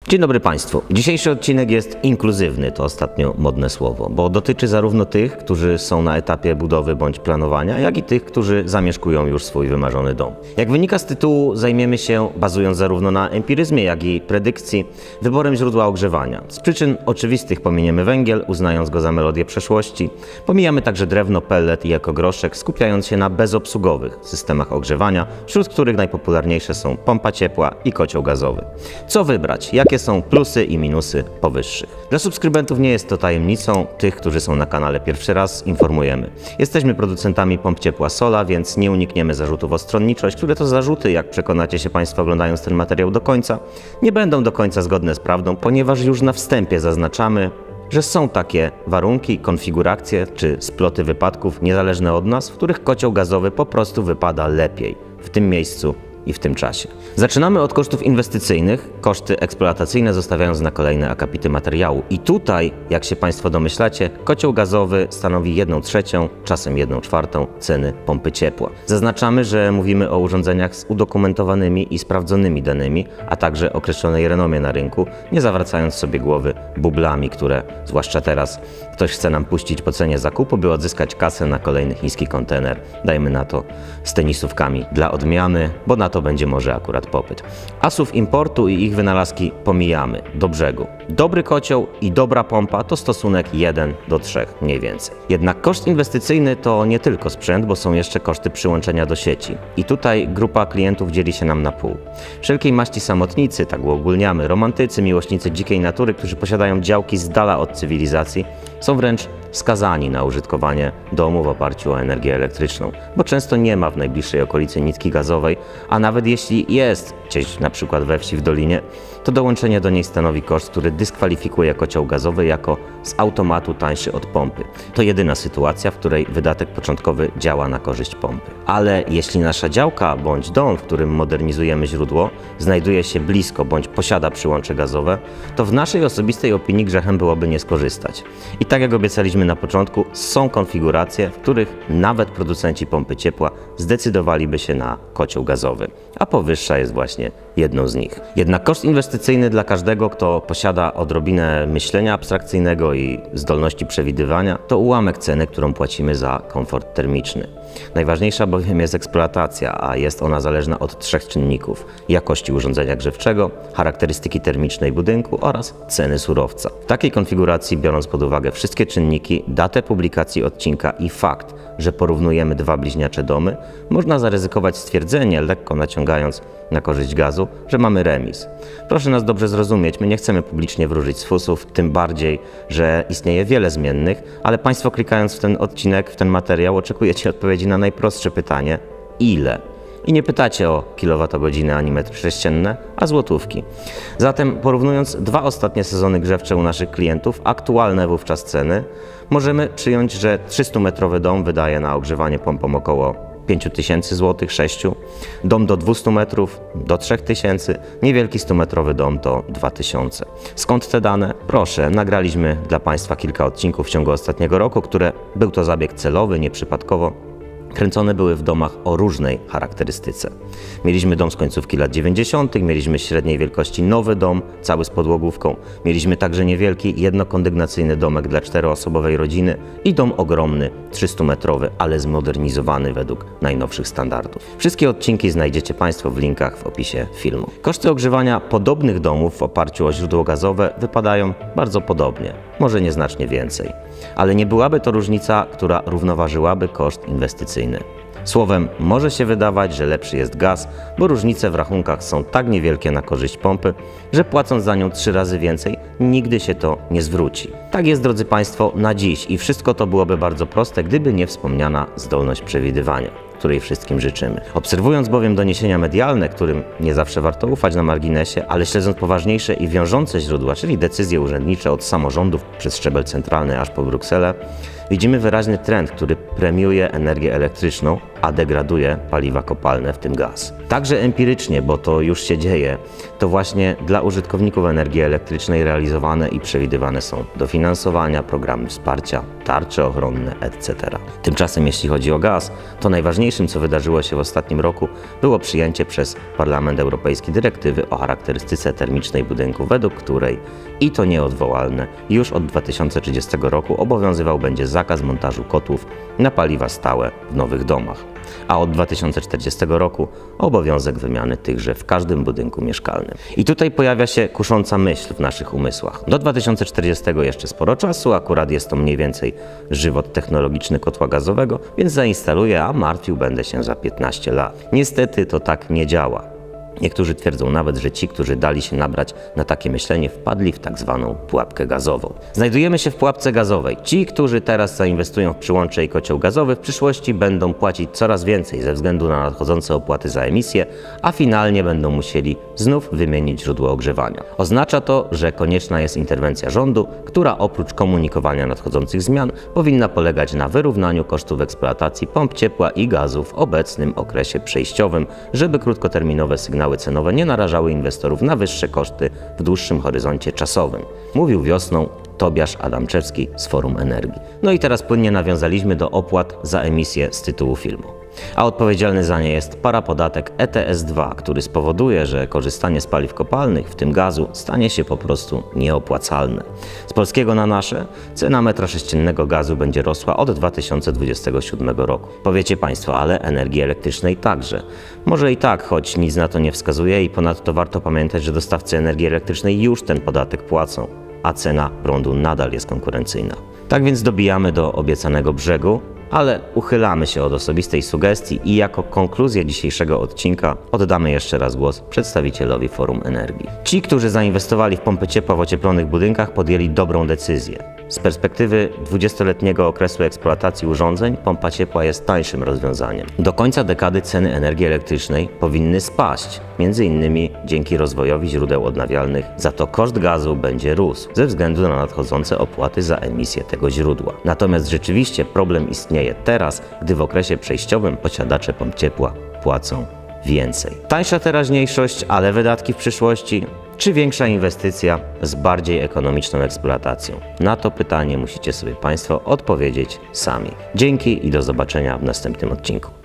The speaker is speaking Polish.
Dzień dobry Państwu. Dzisiejszy odcinek jest inkluzywny, to ostatnio modne słowo, bo dotyczy zarówno tych, którzy są na etapie budowy bądź planowania, jak i tych, którzy zamieszkują już swój wymarzony dom. Jak wynika z tytułu, zajmiemy się, bazując zarówno na empiryzmie, jak i predykcji, wyborem źródła ogrzewania. Z przyczyn oczywistych pominiemy węgiel, uznając go za melodię przeszłości. Pomijamy także drewno, pellet i ekogroszek, skupiając się na bezobsługowych systemach ogrzewania, wśród których najpopularniejsze są pompa ciepła i kocioł gazowy. Co wybrać? Jakie są plusy i minusy powyższych? Dla subskrybentów nie jest to tajemnicą, tych, którzy są na kanale pierwszy raz, informujemy. Jesteśmy producentami pomp ciepła Sola, więc nie unikniemy zarzutów o stronniczość, które to zarzuty, jak przekonacie się Państwo oglądając ten materiał do końca, nie będą do końca zgodne z prawdą, ponieważ już na wstępie zaznaczamy, że są takie warunki, konfiguracje czy sploty wypadków niezależne od nas, w których kocioł gazowy po prostu wypada lepiej w tym miejscu i w tym czasie. Zaczynamy od kosztów inwestycyjnych. Koszty eksploatacyjne zostawiając na kolejne akapity materiału. I tutaj, jak się Państwo domyślacie, kocioł gazowy stanowi 1/3, czasem 1/4 ceny pompy ciepła. Zaznaczamy, że mówimy o urządzeniach z udokumentowanymi i sprawdzonymi danymi, a także określonej renomie na rynku, nie zawracając sobie głowy bublami, które, zwłaszcza teraz, ktoś chce nam puścić po cenie zakupu, by odzyskać kasę na kolejny chiński kontener. Dajmy na to z tenisówkami dla odmiany, bo na to będzie może akurat popyt. Asów importu i ich wynalazki pomijamy do brzegu. Dobry kocioł i dobra pompa to stosunek 1:3 mniej więcej. Jednak koszt inwestycyjny to nie tylko sprzęt, bo są jeszcze koszty przyłączenia do sieci. I tutaj grupa klientów dzieli się nam na pół. Wszelkiej maści samotnicy, tak uogólniamy, romantycy, miłośnicy dzikiej natury, którzy posiadają działki z dala od cywilizacji, są wręcz skazani na użytkowanie domu w oparciu o energię elektryczną, bo często nie ma w najbliższej okolicy nitki gazowej, a nawet jeśli jest gdzieś na przykład we wsi w dolinie, to dołączenie do niej stanowi koszt, który dyskwalifikuje kocioł gazowy jako z automatu tańszy od pompy. To jedyna sytuacja, w której wydatek początkowy działa na korzyść pompy. Ale jeśli nasza działka bądź dom, w którym modernizujemy źródło, znajduje się blisko bądź posiada przyłącze gazowe, to w naszej osobistej opinii grzechem byłoby nie skorzystać. I tak jak obiecaliśmy na początku, są konfiguracje, w których nawet producenci pompy ciepła zdecydowaliby się na kocioł gazowy, a powyższa jest właśnie jedną z nich. Jednak koszt inwestycyjny dla każdego, kto posiada odrobinę myślenia abstrakcyjnego i zdolności przewidywania, to ułamek ceny, którą płacimy za komfort termiczny. Najważniejsza bowiem jest eksploatacja, a jest ona zależna od 3 czynników: jakości urządzenia grzewczego, charakterystyki termicznej budynku oraz ceny surowca. W takiej konfiguracji, biorąc pod uwagę wszystkie czynniki, datę publikacji odcinka i fakt, że porównujemy dwa bliźniacze domy, można zaryzykować stwierdzenie, lekko naciągając na korzyść gazu, że mamy remis. Proszę nas dobrze zrozumieć, my nie chcemy publicznie wróżyć z fusów, tym bardziej, że istnieje wiele zmiennych, ale Państwo klikając w ten odcinek, w ten materiał, oczekujecie odpowiedzi na najprostsze pytanie: ile? I nie pytacie o kilowatogodziny ani metry sześcienne, a złotówki. Zatem porównując dwa ostatnie sezony grzewcze u naszych klientów, aktualne wówczas ceny, możemy przyjąć, że 300-metrowy dom wydaje na ogrzewanie pompą około 5000 zł, 6, dom do 200 metrów do 3000, niewielki 100-metrowy dom to 2000. Skąd te dane? Proszę, nagraliśmy dla Państwa kilka odcinków w ciągu ostatniego roku, które był to zabieg celowy, nieprzypadkowo. Kręcone były w domach o różnej charakterystyce. Mieliśmy dom z końcówki lat 90., mieliśmy średniej wielkości nowy dom, cały z podłogówką. Mieliśmy także niewielki, jednokondygnacyjny domek dla 4-osobowej rodziny i dom ogromny, 300-metrowy, ale zmodernizowany według najnowszych standardów. Wszystkie odcinki znajdziecie Państwo w linkach w opisie filmu. Koszty ogrzewania podobnych domów w oparciu o źródło gazowe wypadają bardzo podobnie, może nieznacznie więcej. Ale nie byłaby to różnica, która równoważyłaby koszt inwestycyjny. Słowem, może się wydawać, że lepszy jest gaz, bo różnice w rachunkach są tak niewielkie na korzyść pompy, że płacąc za nią 3 razy więcej, nigdy się to nie zwróci. Tak jest, drodzy Państwo, na dziś i wszystko to byłoby bardzo proste, gdyby nie wspomniana zdolność przewidywania, której wszystkim życzymy. Obserwując bowiem doniesienia medialne, którym nie zawsze warto ufać na marginesie, ale śledząc poważniejsze i wiążące źródła, czyli decyzje urzędnicze od samorządów przez szczebel centralny aż po Brukselę, Widzimy wyraźny trend, który premiuje energię elektryczną, a degraduje paliwa kopalne, w tym gaz. Także empirycznie, bo to już się dzieje, to właśnie dla użytkowników energii elektrycznej realizowane i przewidywane są dofinansowania, programy wsparcia, tarcze ochronne, etc. Tymczasem jeśli chodzi o gaz, to najważniejszym, co wydarzyło się w ostatnim roku, było przyjęcie przez Parlament Europejski dyrektywy o charakterystyce termicznej budynków, według której, i to nieodwołalne, już od 2030 roku obowiązywał będzie zakaz montażu kotłów na paliwa stałe w nowych domach, a od 2040 roku obowiązek wymiany tychże w każdym budynku mieszkalnym. I tutaj pojawia się kusząca myśl w naszych umysłach. Do 2040 jeszcze sporo czasu, akurat jest to mniej więcej żywot technologiczny kotła gazowego, więc zainstaluję, a martwił będę się za 15 lat. Niestety to tak nie działa. Niektórzy twierdzą nawet, że ci, którzy dali się nabrać na takie myślenie, wpadli w tak zwaną pułapkę gazową. Znajdujemy się w pułapce gazowej. Ci, którzy teraz zainwestują w przyłącze i kocioł gazowy, w przyszłości będą płacić coraz więcej ze względu na nadchodzące opłaty za emisję, a finalnie będą musieli znów wymienić źródło ogrzewania. Oznacza to, że konieczna jest interwencja rządu, która oprócz komunikowania nadchodzących zmian powinna polegać na wyrównaniu kosztów eksploatacji pomp ciepła i gazu w obecnym okresie przejściowym, żeby krótkoterminowe sygnały cenowe nie narażały inwestorów na wyższe koszty w dłuższym horyzoncie czasowym. Mówił wiosną Tobiasz Adamczewski z Forum Energii. No i teraz płynnie nawiązaliśmy do opłat za emisję z tytułu filmu. A odpowiedzialny za nie jest parapodatek ETS-2, który spowoduje, że korzystanie z paliw kopalnych, w tym gazu, stanie się po prostu nieopłacalne. Z polskiego na nasze cena metra sześciennego gazu będzie rosła od 2027 roku. Powiecie Państwo, ale energii elektrycznej także. Może i tak, choć nic na to nie wskazuje i ponadto warto pamiętać, że dostawcy energii elektrycznej już ten podatek płacą, a cena prądu nadal jest konkurencyjna. Tak więc dobijamy do obiecanego brzegu, ale uchylamy się od osobistej sugestii i jako konkluzję dzisiejszego odcinka oddamy jeszcze raz głos przedstawicielowi Forum Energii. Ci, którzy zainwestowali w pompy ciepła w ocieplonych budynkach, podjęli dobrą decyzję. Z perspektywy 20-letniego okresu eksploatacji urządzeń pompa ciepła jest tańszym rozwiązaniem. Do końca dekady ceny energii elektrycznej powinny spaść, m.in. dzięki rozwojowi źródeł odnawialnych, za to koszt gazu będzie rósł ze względu na nadchodzące opłaty za emisję tego źródła. Natomiast rzeczywiście problem istnieje teraz, gdy w okresie przejściowym posiadacze pomp ciepła płacą więcej. Tańsza teraźniejszość, ale wydatki w przyszłości? Czy większa inwestycja z bardziej ekonomiczną eksploatacją? Na to pytanie musicie sobie Państwo odpowiedzieć sami. Dzięki i do zobaczenia w następnym odcinku.